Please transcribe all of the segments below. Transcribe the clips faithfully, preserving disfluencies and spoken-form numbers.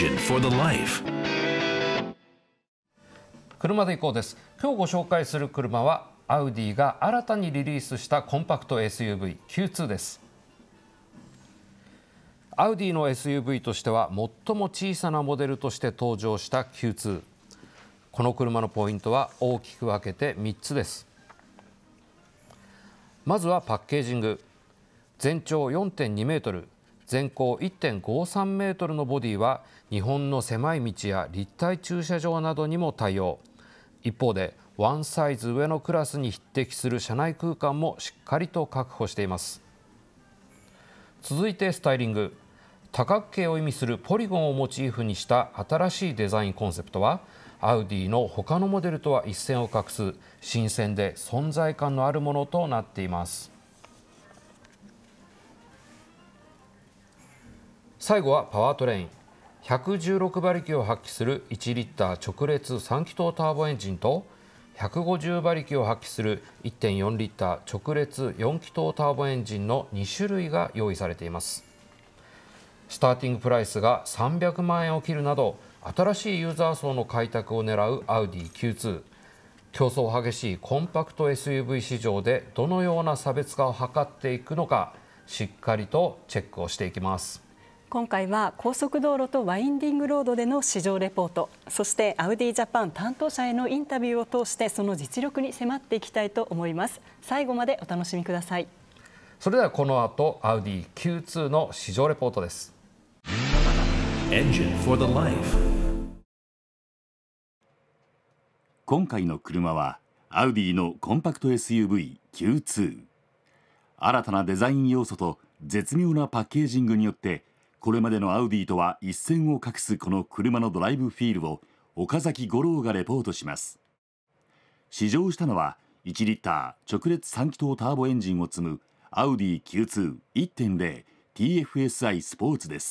Engine for the Life。 車で行こうです。今日ご紹介する車はアウディが新たにリリースしたコンパクト エスユーブイ キューツー です。アウディの エスユーブイ としては最も小さなモデルとして登場した キューツー。 この車のポイントは大きく分けてみっつです。まずはパッケージング。全長 よんてんにメートル、全高 いってんごさんメートルのボディは日本の狭い道や立体駐車場などにも対応。一方でワンサイズ上のクラスに匹敵する車内空間もしっかりと確保しています。続いてスタイリング。多角形を意味するポリゴンをモチーフにした新しいデザインコンセプトはアウディの他のモデルとは一線を画す新鮮で存在感のあるものとなっています。最後はパワートレイン。ひゃくじゅうろくばりきを発揮するいちリッター直列さん気筒ターボエンジンとひゃくごじゅうばりきを発揮する いってんよんリッター直列よん気筒ターボエンジンのに種類が用意されています。スターティングプライスがさんびゃくまんえんを切るなど新しいユーザー層の開拓を狙うアウディ キューツー。 競争激しいコンパクト エスユーブイ 市場でどのような差別化を図っていくのかしっかりとチェックをしていきます。 今回は高速道路とワインディングロードでの市場レポート、そしてアウディジャパン担当者へのインタビューを通してその実力に迫っていきたいと思います。最後までお楽しみください。 それではこの後アウディ キューツー の市場レポートです。 Engine for the Life。 今回の車はアウディのコンパクト エスユーブイ キューツー。 新たなデザイン要素と絶妙なパッケージングによってこれまでのアウディとは一線を画すこの車のドライブフィールを岡崎五郎がレポートします。試乗したのはいちリッター直列さん気筒ターボエンジンを積むアウディ キューツー いってんゼロ ティーエフエスアイ スポーツです。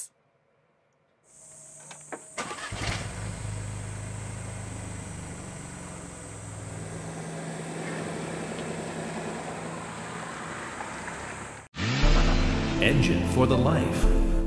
Engine for the Life。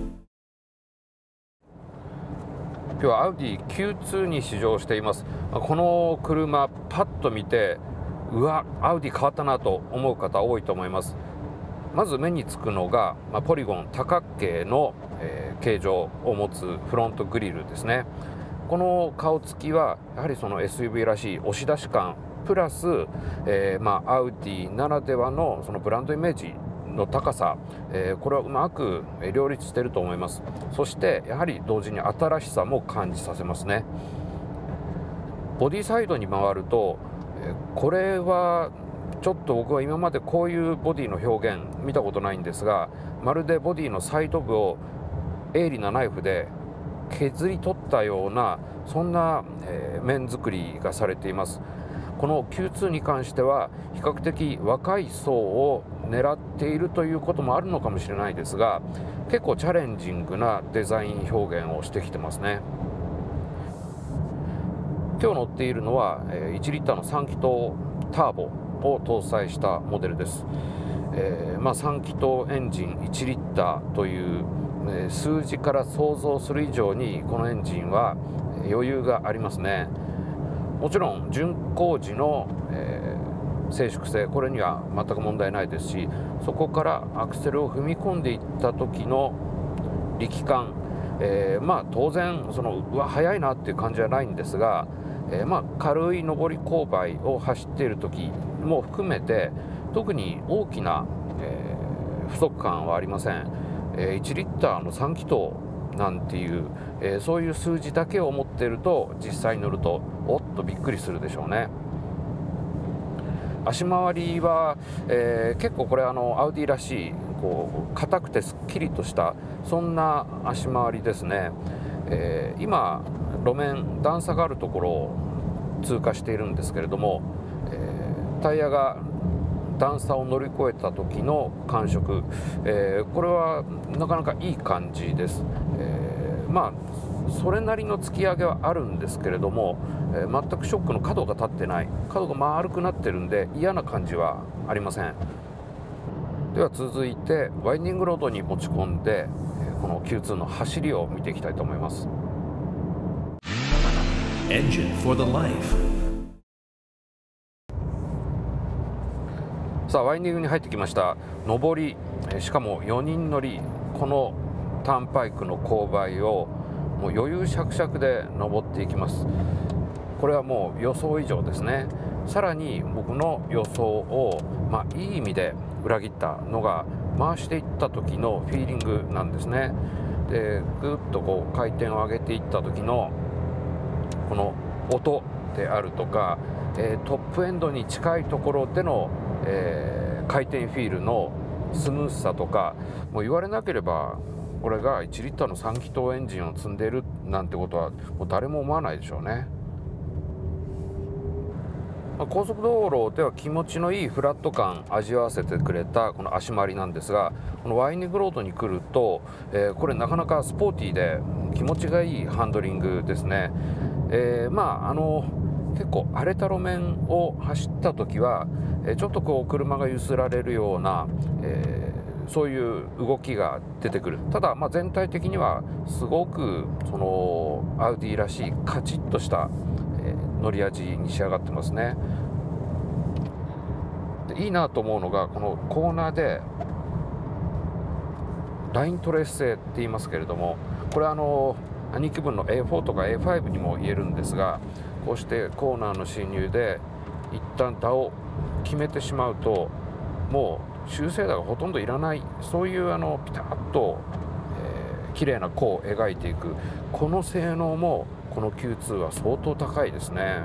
今日はアウディ キューツー に試乗しています。この車パッと見てうわアウディ変わったなと思う方多いと思います。まず目につくのが、まあ、ポリゴン多角形の、えー、形状を持つフロントグリルですね。この顔つきはやはりその エスユーブイ らしい押し出し感プラス、えーまあ、アウディならではのそのブランドイメージの高さ、えー、これはうまく両立していると思います。そしてやはり同時に新しさも感じさせますね。ボディサイドに回ると、えー、これはちょっと僕は今までこういうボディの表現見たことないんですが、まるでボディのサイド部を鋭利なナイフで削り取ったようなそんな、えー、面作りがされています。この キューツー に関しては比較的若い層を狙っているということもあるのかもしれないですが、結構チャレンジングなデザイン表現をしてきてますね。今日乗っているのはいちリッターのさん気筒ターボを搭載したモデルです。えーまあ、さん気筒エンジンいちリッターという、えー、数字から想像する以上にこのエンジンは余裕がありますね。もちろん巡航時の、えー、静粛性これには全く問題ないですし、そこからアクセルを踏み込んでいった時の力感、えー、まあ当然そのうわ速いなっていう感じはないんですが、えー、まあ軽い上り勾配を走っている時も含めて特に大きな、えー、不足感はありません。えー、いちリッターのさん気筒なんていう、えー、そういう数字だけを持っていると実際に乗るとおっとびっくりするでしょうね。足回りは、えー、結構これあのアウディらしいこう硬くてすっきりとしたそんな足回りですね。えー、今路面段差があるところを通過しているんですけれども、えー、タイヤが段差を乗り越えた時の感触、えー、これはなかなかいい感じです。えー、まあそれなりの突き上げはあるんですけれども、えー、全くショックの角が立ってない、角が丸くなってるんで嫌な感じはありません。では続いてワインディングロードに持ち込んでこの キューツー の走りを見ていきたいと思います。 Engine for the life. さあワインディングに入ってきました。上り、しかもよにん乗り、このターンパイクの勾配をもう余裕しゃくしゃくで登っていきます。これはもう予想以上ですね。さらに僕の予想を、まあ、いい意味で裏切ったのが回していった時のフィーリングなんですね。でぐっとこう回転を上げていった時のこの音であるとか、えー、トップエンドに近いところでの、えー、回転フィールのスムーズさとか、もう言われなければこれがいちリッターのさん気筒エンジンを積んでいるなんてことはもう誰も思わないでしょうね。高速道路では気持ちのいいフラット感味わわせてくれたこの足回りなんですが、このワインディングロードに来ると、えー、これなかなかスポーティーで気持ちがいいハンドリングですね。えー、まああの結構荒れた路面を走った時は、えー、ちょっとこう車が揺すられるような、えー、そういう動きが出てくる。ただ、まあ、全体的にはすごくそのアウディらしいカチッとした乗り味に仕上がってますね。でいいなと思うのがこのコーナーでライントレース性って言いますけれども、これはあの兄貴分の エーフォー とか エーファイブ にも言えるんですが、こうしてコーナーの進入で一旦打を決めてしまうともう修正打がほとんどいらない、そういうあのピタッと、えー、綺麗な弧を描いていく、この性能もこの キューツー は相当高いですね。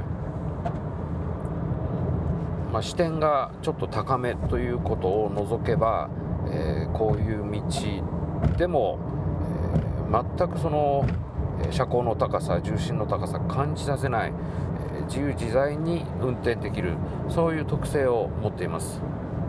まあ、視点がちょっと高めということを除けば、えー、こういう道でも、えー、全くその車高の高さ、重心の高さ感じさせない、えー、自由自在に運転できる、そういう特性を持っています。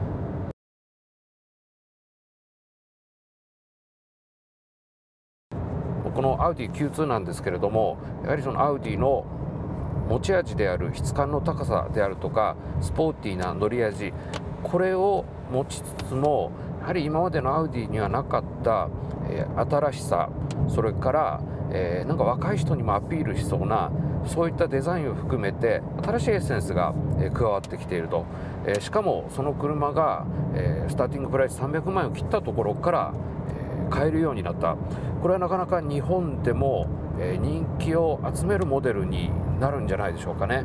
このアウディ キューツー なんですけれども、やはりそのアウディの持ち味である質感の高さであるとかスポーティーな乗り味、これを持ちつつもやはり今までのアウディにはなかった、えー、新しさ、それから、えー、なんか若い人にもアピールしそうなそういったデザインを含めて新しいエッセンスが、えー、加わってきていると、えー、しかもその車が、えー、スターティングプライスさんびゃくまん円を切ったところから買えるようになった。これはなかなか日本でも人気を集めるモデルになるんじゃないでしょうかね。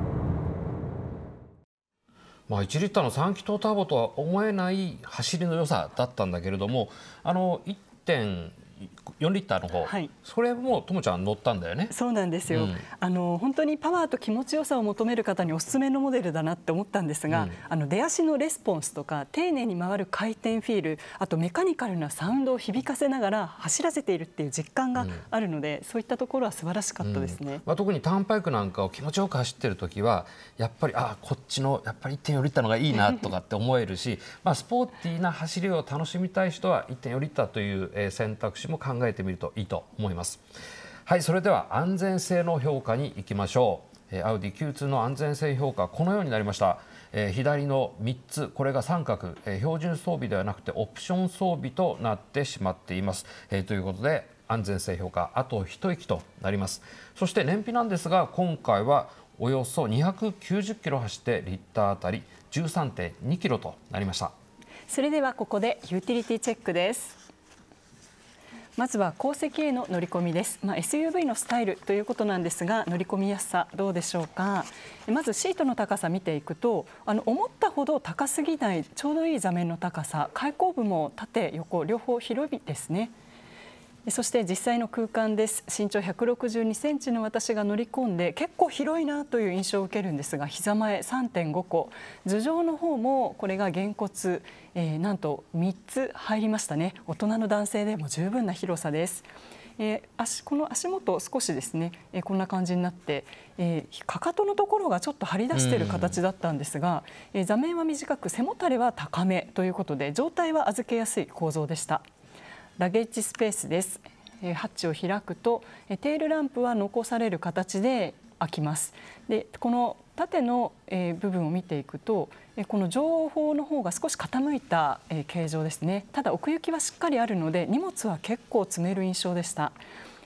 まあ、いちリッターのさん気筒ターボとは思えない走りの良さだったんだけれども、あの いってんよんリッターの方、はい、それもともちゃん乗ったんだよね。 そうなんですよ、うん、あの本当にパワーと気持ちよさを求める方におすすめのモデルだなって思ったんですが、うん、あの出足のレスポンスとか丁寧に回る回転フィール、あとメカニカルなサウンドを響かせながら走らせているっていう実感があるので、うん、そういったところは素晴らしかったですね。うん、 まあ、特にターンパイクなんかを気持ちよく走ってる時はやっぱりあこっちのやっぱり いってんよんリッターのがいいなとかって思えるしまあスポーティーな走りを楽しみたい人は いってんよんリッターという選択肢も考えてみるといいと思います。はい、それでは安全性の評価に行きましょう。アウディ キューツー の安全性評価このようになりました。えー、左のみっつ、これが三角、えー、標準装備ではなくてオプション装備となってしまっています。えー、ということで安全性評価あと一息となります。そして燃費なんですが今回はおよそにひゃくきゅうじゅっキロ走ってリッターあたり じゅうさんてんにキロとなりました。 それではここでユーティリティチェックです。まずは後席への乗り込みです。まあ、エスユーブイ のスタイルということなんですが、乗り込みやすさどうでしょうか。まずシートの高さ見ていくと、あの思ったほど高すぎないちょうどいい座面の高さ、開口部も縦横両方広いですね。そして実際の空間です。身長ひゃくろくじゅうにセンチの私が乗り込んで結構広いなという印象を受けるんですが、膝前 さんてんごこ、頭上の方もこれがげんこつ、えー、なんとみっつ入りましたね。大人の男性でも十分な広さです。えー、足この足元少しですね、えー、こんな感じになって、えー、かかとのところがちょっと張り出している形だったんですが、えー、座面は短く背もたれは高めということで状態は預けやすい構造でした。ラゲッジスペースです。ハッチを開くとテールランプは残される形で開きます。でこの縦の部分を見ていくとこの上方の方が少し傾いた形状ですね。ただ奥行きはしっかりあるので荷物は結構積める印象でした。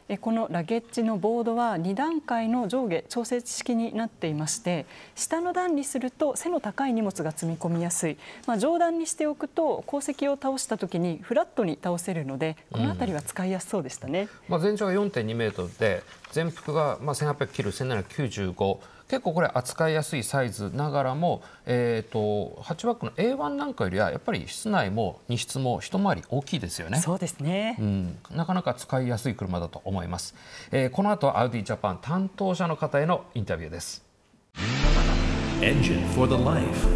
えこのラゲッジのボードはに段階の上下調節式になっていまして、下の段にすると背の高い荷物が積み込みやすい、まあ、上段にしておくと鉱石を倒した時にフラットに倒せるので、この辺りは使いやすそうでしたね。うん、 まあ、全長が よんてんにメートルで全幅がまあせんはっぴゃくキロ、せんななひゃくきゅうじゅうご、結構これ扱いやすいサイズながらも、えー、とハッチバックの エーワン なんかよりはやっぱり室内も荷室も一回り大きいですよね。 そうですね、 うん、なかなか使いやすい車だと思います。えー、この後はアウディジャパン担当者の方へのインタビューです。 Engine for the life。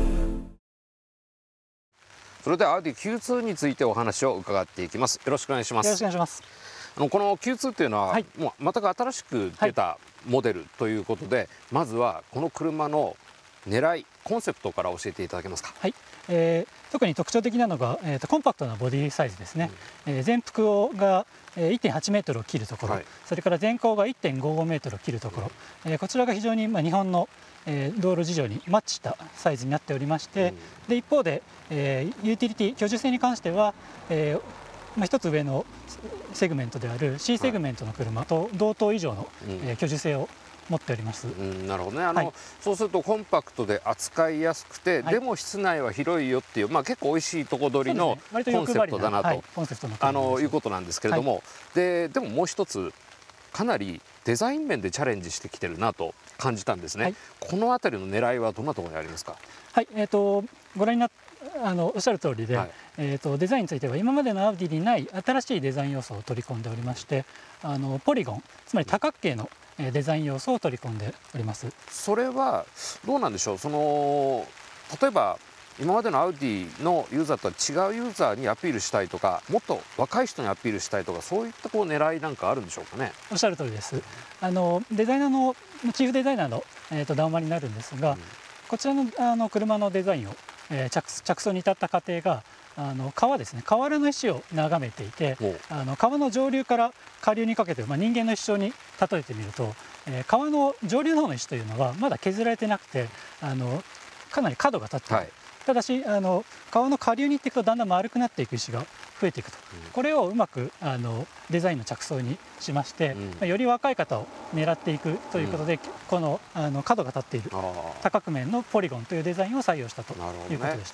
それではアウディ キューツー についてお話を伺っていきます。よろしくお願いします。 よろしくお願いします。 あのこの キューツー というのは、はい、もう全く新しく出たモデルということで、はい、まずはこの車の狙い、コンセプトから教えていただけますか。 はい、えー、特に特徴的なのが、えー、とコンパクトなボディサイズですね。うん、えー、全幅をが いってんはちメートルを切るところ、はい、それから全高が いってんごごメートルを切るところ、うん、えー、こちらが非常に、まあ、日本のえー、道路事情にマッチしたサイズになっておりまして、うん、で一方で、えー、ユーティリティ、居住性に関しては、えーまあ、一つ上のセグメントである C セグメントの車と同等以上の、うん、えー、居住性を持っております。うん、 なるほどね。あの、はい、そうするとコンパクトで扱いやすくて、はい、でも室内は広いよっていう、まあ、結構おいしいとこ取りのコンセプトだなと、はい、コンセプトのあのいうことなんですけれども、はい、ででももう一つかなりデザイン面でチャレンジしてきてるなと感じたんですね。はい、このあたりの狙いはどんなところにありますか。 はい、えー、とご覧になっあのおっしゃる通りで、はい、えー、とデザインについては今までのアウディにない新しいデザイン要素を取り込んでおりまして、あのポリゴン、つまり多角形のデザイン要素を取り込んでおります。 それはどうなんでしょう。その例えば今までのアウディのユーザーとは違うユーザーにアピールしたいとか、もっと若い人にアピールしたいとか、そういったこう狙いなんかあるんでしょうかね。 おっしゃる通りです。あのデザイナーのチーフデザイナーの、えー、と談話になるんですが、うん、こちらのあの車のデザインを、えー、着, 着想に至った過程が、あの川ですね、河原の石を眺めていて、あの川の上流から下流にかけて、まあ、人間の一生に例えてみると、えー、川の上流の方の石というのはまだ削られてなくて、あのかなり角が立っている。はい、ただしあの川の下流に行っていくとだんだん丸くなっていく石が増えていくと、うん、これをうまくあのデザインの着想にしまして、うん、まあ、より若い方を狙っていくということで、うん、このあの角が立っている多角面のポリゴンというデザインを採用したということでした。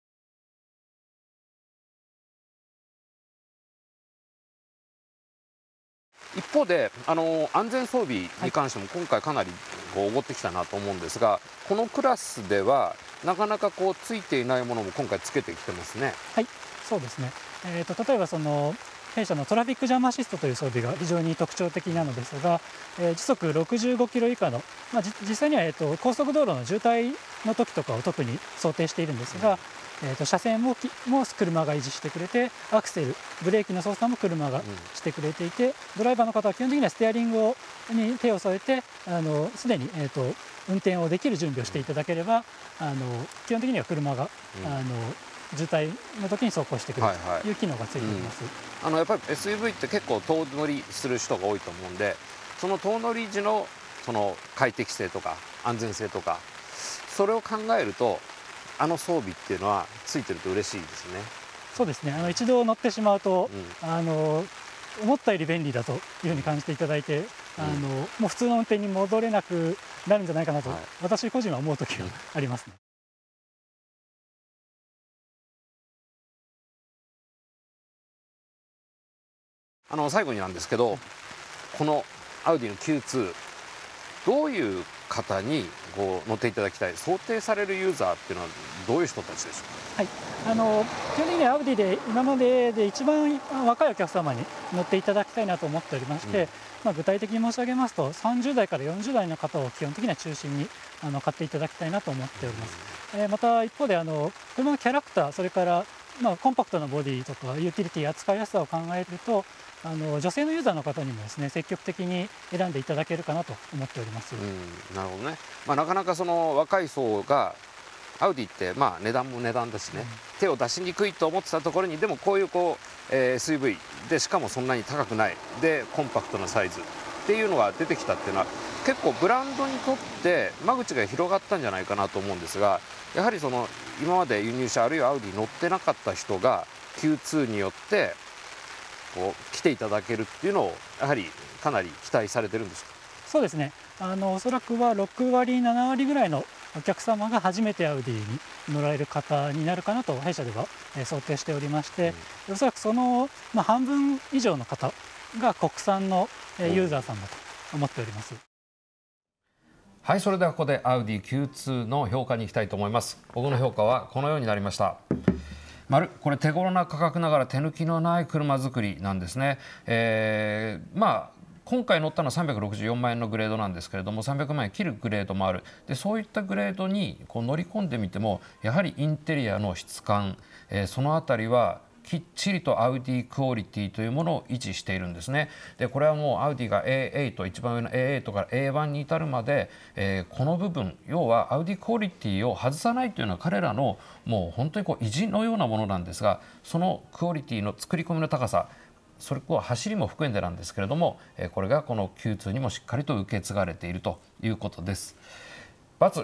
一方であの安全装備に関しても今回かなりこうおごってきたなと思うんですが、はい、このクラスではなかなかこうついていないものも今回つけてきてますね。 はい、そうですね。えー、と例えばその弊社のトラフィックジャムアシストという装備が非常に特徴的なのですが、えー、時速ろくじゅうごキロ以下の、まあ、実際には、えー、と高速道路の渋滞の時とかを特に想定しているんですが、うん、えー、と車線もも車が維持してくれて、アクセル、ブレーキの操作も車がしてくれていて、うん、ドライバーの方は基本的にはステアリングをに手を添えて、あのすでに、えー、と運転をできる準備をしていただければ、あの基本的には車が、うん、あの渋滞の時に走行してくれるという機能がついています。 はいはい、うん、あのやっぱり エスユーブイ って結構遠乗りする人が多いと思うんで、その遠乗り時のその快適性とか安全性とか、それを考えるとあの装備っていうのはついてると嬉しいですね。 そうですね。あの一度乗ってしまうと、うん、あの思ったより便利だというふうに感じていただいて、うん、あのもう普通の運転に戻れなくなるんじゃないかなと、はい、私個人は思う時がありますね。 あの最後になんですけど、このアウディの キューツー、どういう方にこう乗っていただきたい、想定されるユーザーっていうのはどういう人たちでしょうか。 はい、あの基本的にアウディで今までで一番若いお客様に乗っていただきたいなと思っておりまして、うん、まあ、具体的に申し上げますとさんじゅう代からよんじゅう代の方を基本的には中心にあの買っていただきたいなと思っております。うん、えー、また一方であの車のキャラクター、それからまあコンパクトなボディとかユーティリティ、扱いやすさを考えると、あの女性のユーザーの方にもですね、積極的に選んでいただけるかなと思っております。うん、 なるほどね。まあ、なかなかその若い層がアウディってまあ値段も値段だしね、うん、手を出しにくいと思ってたところに、でもこういうこう、えー、エスユーブイ でしかもそんなに高くないでコンパクトなサイズっていうのが出てきたっていうのは、結構ブランドにとって間口が広がったんじゃないかなと思うんですが、やはりその今まで輸入車あるいはアウディ乗ってなかった人が キューツー によってこう来ていただけるっていうのをやはりかなり期待されてるんですか？ そうですね、あのおそらくはろくわりななわりぐらいのお客様が初めてアウディに乗られる方になるかなと弊社では、えー、想定しておりまして、うん、おそらくその、まあ、半分以上の方が国産の、えー、ユーザーさんだと思っております。 はい、それではここでアウディ キューツー の評価に行きたいと思います。僕の評価はこのようになりました。丸、これ手頃な価格ながら手抜きのない車作りなんですね。えー、まあ今回乗ったのはさんびゃくろくじゅうよんまんえんのグレードなんですけれども、さんびゃくまんえん切るグレードもある。でそういったグレードにこう乗り込んでみてもやはりインテリアの質感、えー、そのあたりはきっちりとアウディクオリティというものを維持しているんですね。でこれはもうアウディが エーエイト 一番上の エーエイト から エーワン に至るまで、えー、この部分要はアウディクオリティを外さないというのは彼らのもう本当にこう意地のようなものなんですが、そのクオリティの作り込みの高さ、それは走りも含めてなんですけれども、これがこの キューツー にもしっかりと受け継がれているということです。×、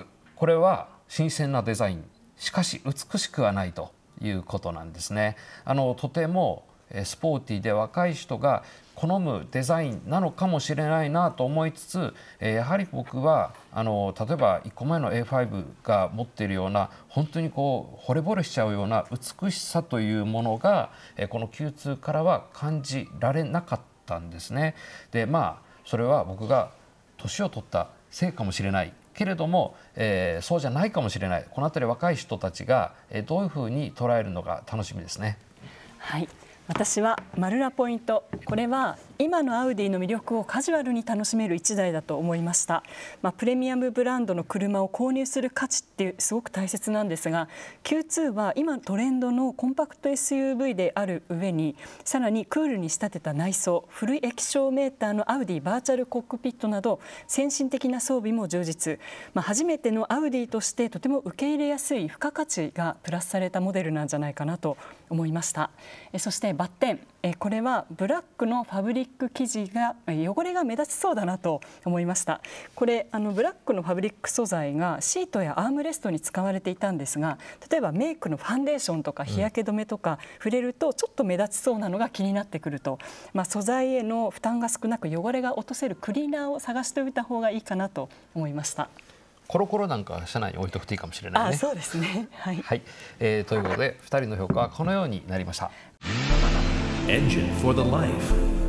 これは新鮮なデザイン、しかし美しくはないということなんですね。あのとてもスポーティーで若い人が好むデザインなのかもしれないなと思いつつ、やはり僕はあの例えばいっこまえの エーファイブ が持っているような本当にこう惚れ惚れしちゃうような美しさというものがこの キューツー からは感じられなかったんですね。でまあそれは僕が年を取ったせいかもしれないけれども、えー、そうじゃないかもしれない。この辺り若い人たちがどういうふうに捉えるのか楽しみですね。 はい、私は丸なポイント、これは今のアウディの魅力をカジュアルに楽しめるいちだいだと思いました。まあ、プレミアムブランドの車を購入する価値ってすごく大切なんですが、 キューツー は今トレンドのコンパクト エスユーブイ である上にさらにクールに仕立てた内装、フル液晶メーターのアウディバーチャルコックピットなど先進的な装備も充実、まあ、初めてのアウディとしてとても受け入れやすい付加価値がプラスされたモデルなんじゃないかなと思いました。えそしてバッテン、えこれはブラックのファブリック生地が汚れが目立ちそうだなと思いました。これあのブラックのファブリック素材がシートやアームレストに使われていたんですが、例えばメイクのファンデーションとか日焼け止めとか触れるとちょっと目立ちそうなのが気になってくると、まあ、素材への負担が少なく汚れが落とせるクリーナーを探しておいた方がいいかなと思いました。 コロコロなんか車内に置いとくといいかもしれないね。 あ、そうですね。はい。 はい、えー、ということでふたりの評価はこのようになりました。 Engine for the life.